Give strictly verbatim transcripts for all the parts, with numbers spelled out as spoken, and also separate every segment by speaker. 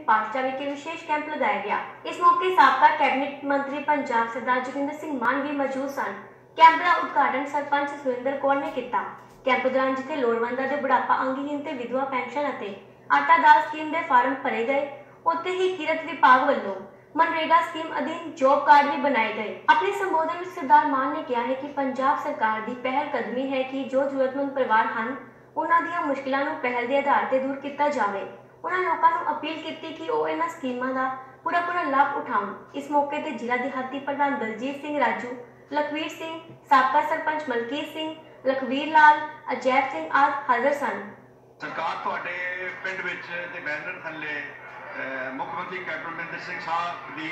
Speaker 1: पाठशाला विखे विशेष कैंप लगाया गया। इस मौके साबका कैबिनेट मंत्री पंजाब सरदार जोगिंदर सिंह मान भी मौजूद सन। कैंप का उद्घाटन सरपंच सुरेंद्र कौर ने किया। कैंप दौरान जिथे लोड़वंदां दे बुढ़ापा अंगहीन ते विधवा पेंशन अते आटा दाल स्कीम के फार्म भरे गए, उत्थे ही किरत विभाग वालों मनरेगा स्कीम अधीन जॉब कार्ड भी बनाए गए। अपने संबोधन में सरदार मान ने कहा है कि पंजाब सरकार की पहल कदमी है कि जो जरूरतमंद परिवार हैं उन्हां दीयां मुश्किलां नूं पहल के आधार पर दूर किया जाए। उन्होंने लोगों को अपील की कि वो इन्हां स्कीमां दा पूरा पूरा लाभ उठाउण। इस मौके पर जिला दिहाती प्रधान दलजीत सिंह राजू, लखवीर सिंह, साबका सरपंच मलकीत सिंह, लखवीर लाल, अजैब सिंह आदि हाजिर सन।
Speaker 2: सरकार तुहाडे पिंड विच ते बैनर थल्ले मुख्यमंत्री कैप्टन अमरिंदर सिंह साहब की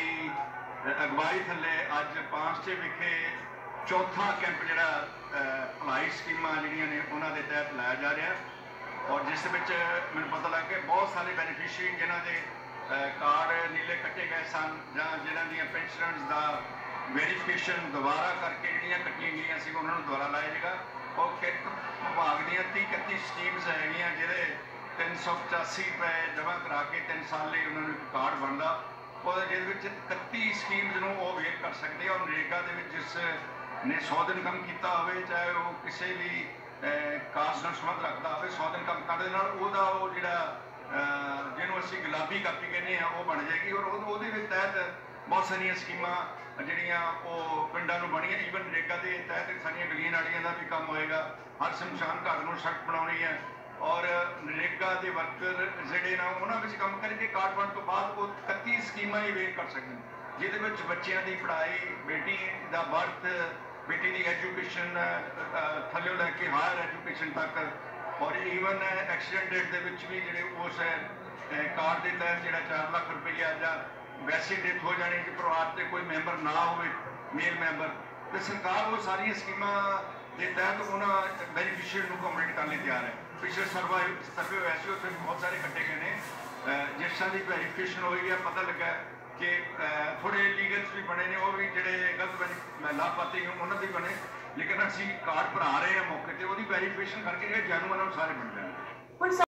Speaker 2: अगवाई थल्ले अज पांचटे विखे चौथा कैंप जिहड़ा भलाई स्कीमां जिहड़ियां ने उन्हां दे तहत लाया जा रहा और जिस विच मैनूं पता लग गया बहुत सारे बेनीफिशरी जिन्हां दे कार्ड नीले कट्टे गए सन जां जिन्हां दीयां पेंशनर्स दा वेरीफिकेशन दोबारा करके जिहड़ियां कट्टियां गईयां सी उन्हां नूं दोबारा लाया जाएगा और किरत विभाग दीयां तीह इकत्ती स्कीम्स हैगियां जिहदे तीन सौ पचासी रुपए जमा करा के तीन साल लिए उन्होंने कार्ड बनता और इकत्ती स्कीम्स में वो वेट कर सकते और नरेगा के जिस ने सौ दिन काम किया हो चाहे वो किसी भी कास्ट नाल संबंध रखता हो सौ दिन काम करने जो जिन्होंने असी गुलाबी कापी कहने वो बन जाएगी और वो तहत बहुत सारिया स्कीमां जिहड़ियां वो पिंडां नूं बणियां ईवन नरेगा के तहत सारिया गलियां नालियां का भी काम होएगा। हर शमशान घाट नूं सड़क बनाउणी है और नरेगा के वर्कर जोड़े ना उन्होंने काम करके कार्ड बन तो बाद वो इकत्ती स्कीमां ही वेट कर सकते हैं जिहदे बच्चों की पढ़ाई, बेटी का बर्थ, बेटी की एजुकेशन थल्लों लैके हायर एजुकेशन तक और ईवन एक्सीडेंट रेट के भी जोड़े उस कार्ड के तहत जो चार लाख रुपया या वैसे डेथ हो जाने कि परिवार से कोई मैंबर ना हो मेल मैंबर तो सरकार वो सारिया स्कीमां के तहत उन्होंने बेनीफिशियरी को अकोमोडेट करने तैयार है। पिछले सर्वे सर्वे वैसे उत्थे बहुत सारे कट्टे गए हैं जिस तरह की वेरीफिकेशन हुई है पता लगा कि थोड़े लीगल्स भी बने ने वो भी जोड़े गलत लाभपात्री उन्होंने भी बने लेकिन असी कार्ड भरा रहे हैं मौके पर वो वेरीफिकेशन करके जो जैनुअन सारे बन जाए।